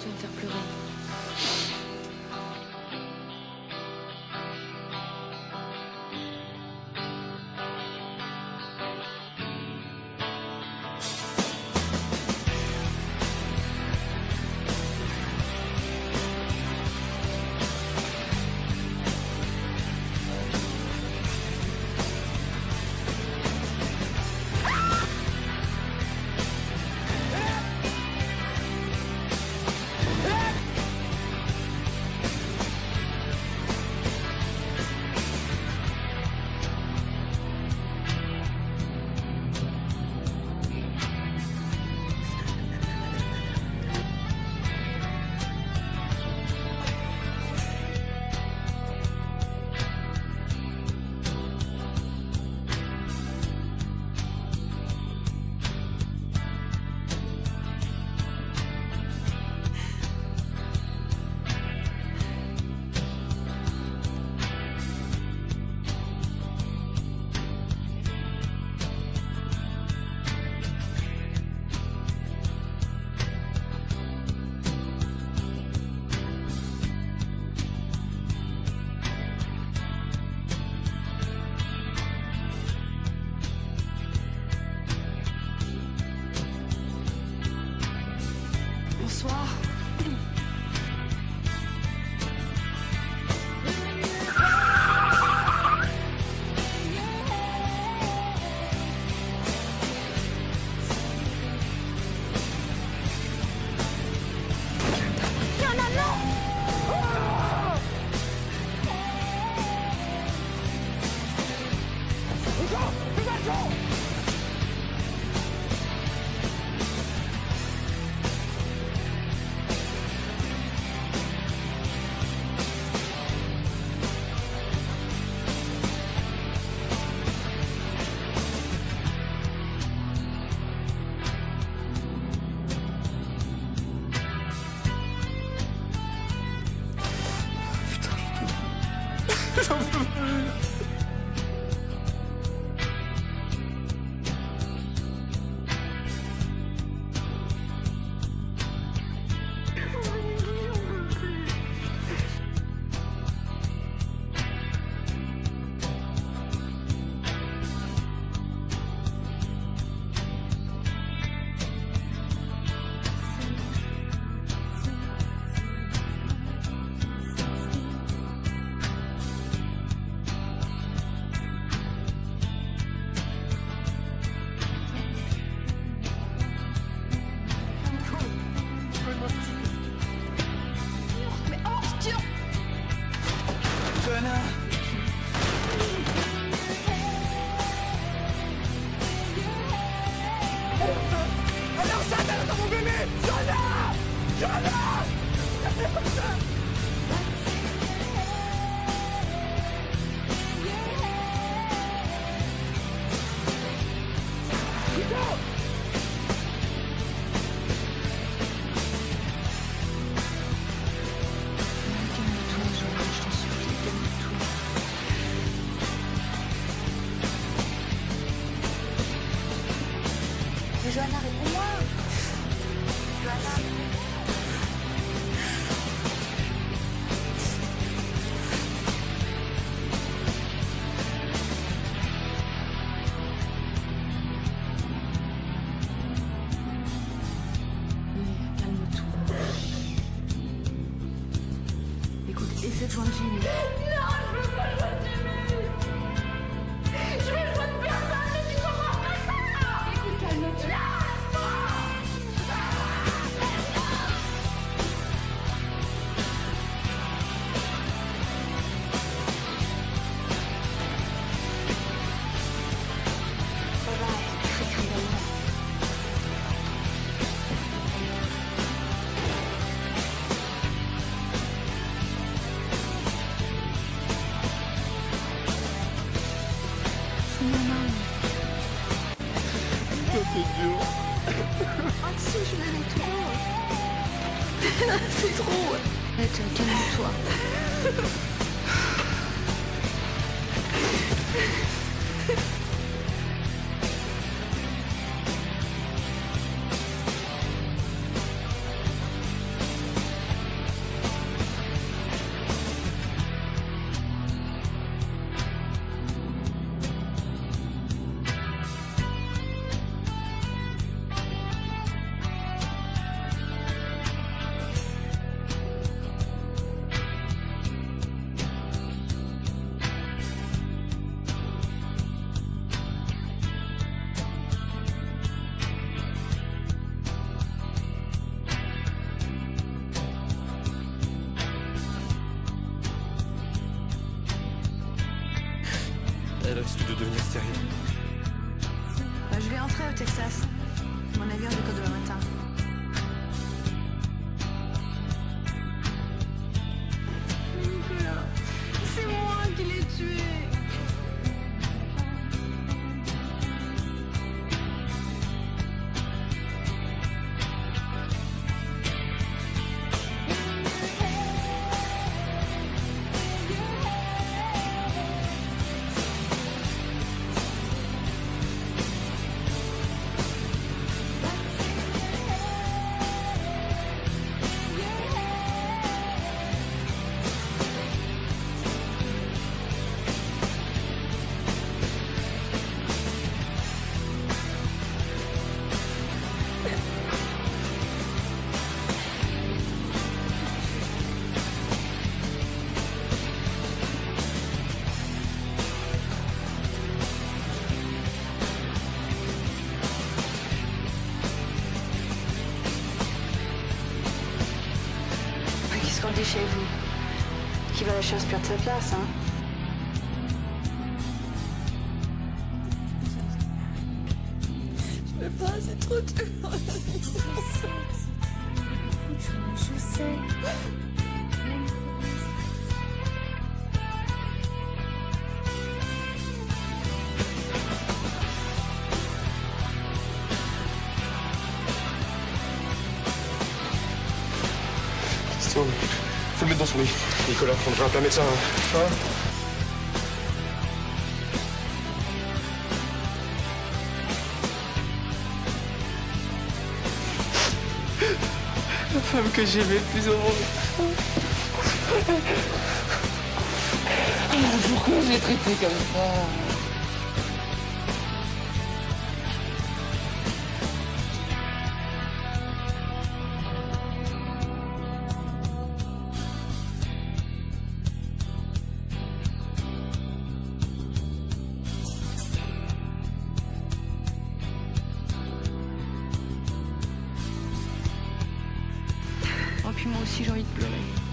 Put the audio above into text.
Tu vas me faire pleurer. Bonsoir. J'en peux plus. Alors ça, t'as dans mon bébé! Johanna! Johanna! Mais Johanna, réponds-moi. Johanna. Calme-toi. Écoute, essaie de joindre Jimmy. Non, je veux pas joindre Jimmy. Je vais joindre personne, mais tu comprends pas ça. Écoute, calme-toi. Ça c'est dur. Ah si, je l'aimais trop. C'est trop. Arrête, calme-toi. risque de devenir stérile. Bah, je vais entrer au Texas. Mon avion décolle demain matin. Nicolas, c'est moi qui l'ai tué. Qu'est-ce qu'on dit chez vous? Qui va lâcher un spire de sa place, hein? Je peux pas, c'est trop dur. Je sais. Christian, faut le mettre dans son lit. Nicolas, on devrait appeler un médecin. Hein? La femme que j'aimais le plus au monde. Pourquoi j'ai traité comme ça? Oh, puis moi aussi j'ai envie de pleurer.